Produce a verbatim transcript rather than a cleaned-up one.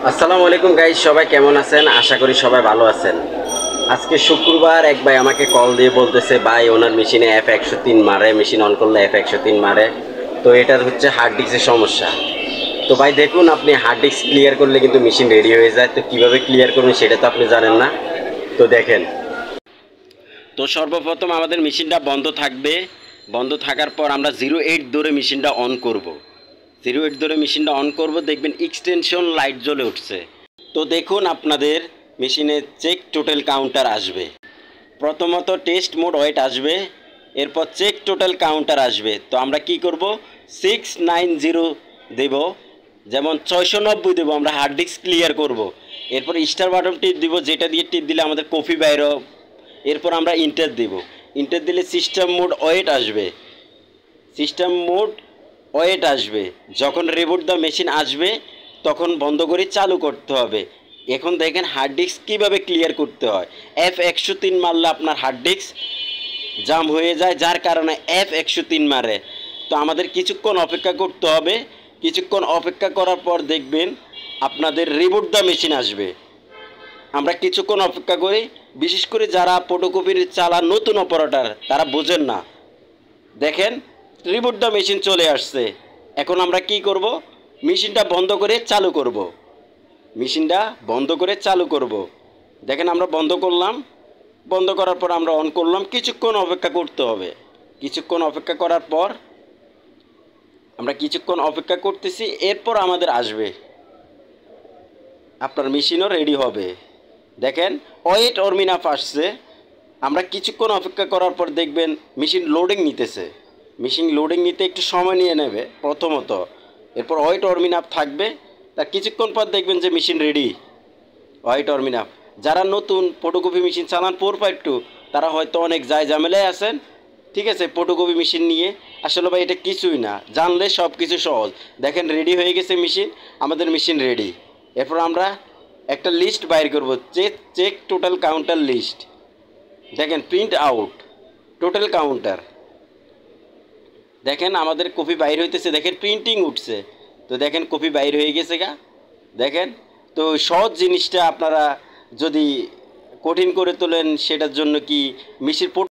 আসসালামু আলাইকুম গাইস, সবাই কেমন আছেন? আশা করি সবাই ভালো আছেন। আজকে শুক্রবার এক ভাই আমাকে কল দিয়ে বলতেছে, ভাই ওনার মেশিনে এফ একশো তিন মারে, মেশিন অন করলে এফ একশো তিন মারে, তো এটার হচ্ছে হার্ড ডিস্কের সমস্যা। তো ভাই দেখুন, আপনি হার্ড ডিস্ক ক্লিয়ার করলে কিন্তু মেশিন রেডি হয়ে যায়। তো কীভাবে ক্লিয়ার করবেন সেটা তো আপনি জানেন না। তো দেখেন, তো সর্বপ্রথম আমাদের মেশিনটা বন্ধ থাকবে। বন্ধ থাকার পর আমরা জিরো এইট ধরে মেশিনটা অন করব। জিরো এইট ধরে মেশিনটা অন করব, দেখবেন এক্সটেনশন লাইট জ্বলে উঠছে। তো দেখুন, আপনাদের মেশিনে চেক টোটাল কাউন্টার আসবে। প্রথমত টেস্ট মোড ওয়েট আসবে, এরপর চেক টোটাল কাউন্টার আসবে। তো আমরা কি করব, সিক্স নাইন জিরো দেব, যেমন ছয়শো নব্বই দেবো, আমরা হার্ড ডিস্ক ক্লিয়ার করব। এরপর স্টার বাটন টিপ দিব, যেটা দিয়ে টিপ দিলে আমাদের কপি বাইরে। এরপর আমরা ইন্টার দিব, ইন্টার দিলে সিস্টেম মোড ওয়েট আসবে। সিস্টেম মোড ওয়েট আসবে, যখন রিবুট দ্য মেশিন আসবে তখন বন্ধ করে চালু করতে হবে। এখন দেখেন হার্ড ডিস্ক কীভাবে ক্লিয়ার করতে হয়। এফ একশো তিন মারলে আপনার হার্ড ডিস্ক জাম হয়ে যায়, যার কারণে এফ একশো তিন মারে। তো আমাদের কিছুক্ষণ অপেক্ষা করতে হবে। কিছুক্ষণ অপেক্ষা করার পর দেখবেন আপনাদের রিবুট দ্য মেশিন আসবে। আমরা কিছুক্ষণ অপেক্ষা করি। বিশেষ করে যারা ফটোকপির চালান নতুন অপারেটর, তারা বোঝেন না। দেখেন রিবুট দ্য মেশিন চলে আসছে। এখন আমরা কি করব, মেশিনটা বন্ধ করে চালু করব। মেশিনটা বন্ধ করে চালু করব। দেখেন আমরা বন্ধ করলাম। বন্ধ করার পর আমরা অন করলাম। কিছুক্ষণ অপেক্ষা করতে হবে। কিছুক্ষণ অপেক্ষা করার পর আমরা কিছুক্ষণ অপেক্ষা করতেছি, এরপর আমাদের আসবে, আপনার মেশিনও রেডি হবে। দেখেন ওয়েট অরমিনাফ আসছে। আমরা কিছুক্ষণ অপেক্ষা করার পর দেখবেন মেশিন লোডিং নিতেছে। মেশিন লোডিং নিতে একটু সময় নিয়ে নেবে প্রথমত। এরপর ওয়েট অরমিনাফ থাকবে, তার কিছুক্ষণ পর দেখবেন যে মেশিন রেডি। ওয়েট অরমিনাফ। যারা নতুন ফটোকপি মেশিন চালান ফোর ফাইভ টু, তারা হয়তো অনেক যায় ঝামেলায় আছেন, ঠিক আছে, ফটোকপি মেশিন নিয়ে। আসলে ভাই এটা কিছুই না, জানলে সব কিছু সহজ। দেখেন রেডি হয়ে গেছে মেশিন, আমাদের মেশিন রেডি। এরপর আমরা একটা লিস্ট বাইর করব, check check total counter list. দেখেন প্রিন্ট আউট টোটাল কাউন্টার। দেখেন আমাদের কপি বাইর হইতেছে, দেখেন প্রিন্টিং উঠছে। তো দেখেন কপি বাইর হয়ে গেছে গা। দেখেন, তো সহজ জিনিসটা আপনারা যদি কঠিন করে তোলেন, সেটার জন্য কি মেশিন